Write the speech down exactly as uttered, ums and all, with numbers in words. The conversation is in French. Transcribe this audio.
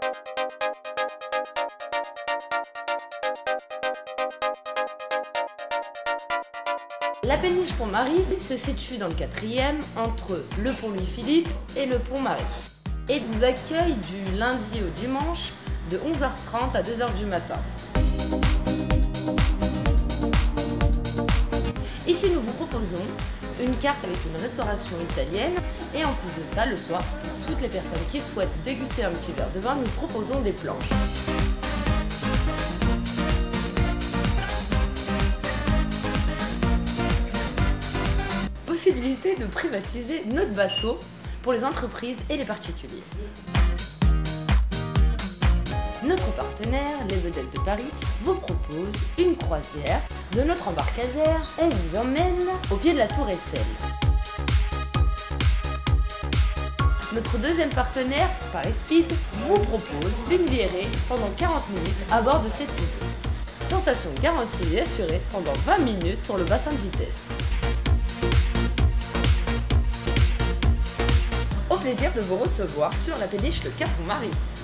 La péniche Pont-Marie se situe dans le quatrième entre le pont Louis-Philippe et le pont Marie et vous accueille du lundi au dimanche de onze heures trente à deux heures du matin. Ici, nous vous proposons une carte avec une restauration italienne et en plus de ça, le soir, pour toutes les personnes qui souhaitent déguster un petit verre de vin, nous proposons des planches. Possibilité de privatiser notre bateau pour les entreprises et les particuliers. Notre partenaire, les Vedettes de Paris, vous propose une croisière de notre embarcadère. On vous emmène au pied de la Tour Eiffel. Notre deuxième partenaire, Paris Speed, vous propose une virée pendant quarante minutes à bord de ces speedboats. Sensation garantie et assurée pendant vingt minutes sur le bassin de vitesse. Au plaisir de vous recevoir sur la péniche Le Cap Pont-Marie.